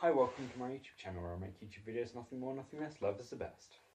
Hi, welcome to my YouTube channel where I make YouTube videos, nothing more, nothing less. Love is the best.